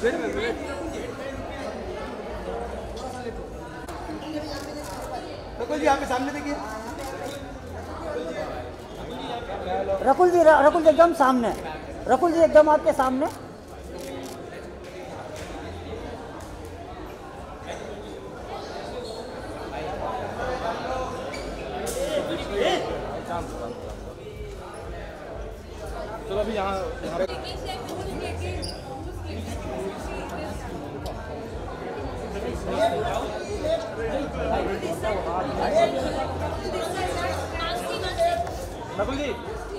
रकुल जी यहाँ पे सामने देखिए। रकुल जी एकदम सामने। रकुल जी एकदम आपके सामने। चलो अभी यहाँ रकुल जी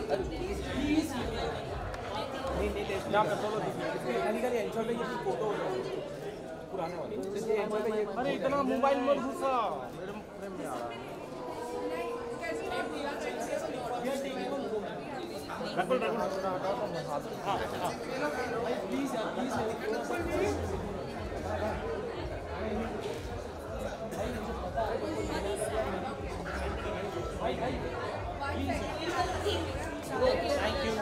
फोटो पुराने वाली। अरे इतना मोबाइल मत घुसा, मेरे फ्रेम में आ रहा है। रकुल हाँ please thank you.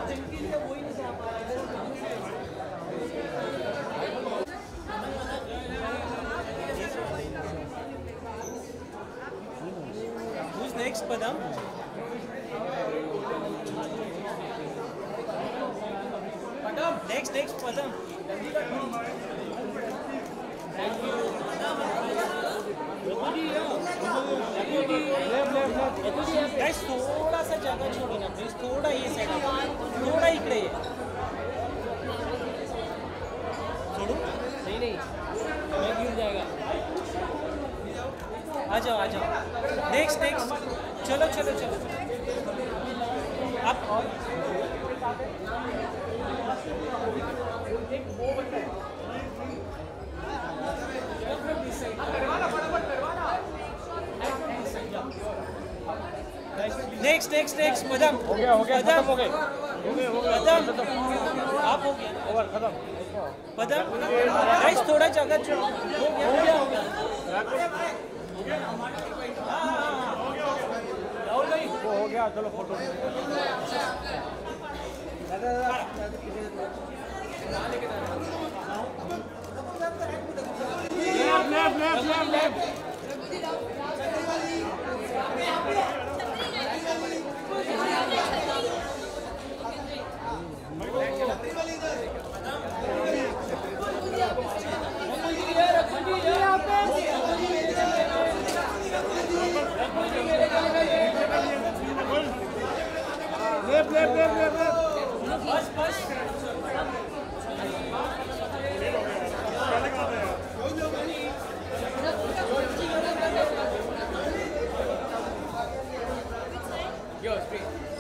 Who's next, Padam? Next, Padam. Thank you. Guys, थोड़ा सा जगह छोड़ो ना प्लीज, थोड़ा ये साइड, थोड़ा इकडे ये छोड़ो। नहीं मैं गिर जाएगा। आ जाओ नेक्स्ट चलो आप और नेक्स्ट पदम हो गया खत्म हो गए पदम आप हो गया ओवर खत्म। पदम गाइस थोड़ा जगह छोड़ो। हो गया हो गया चलो फोटो। लेफ्ट बस Yo, straight.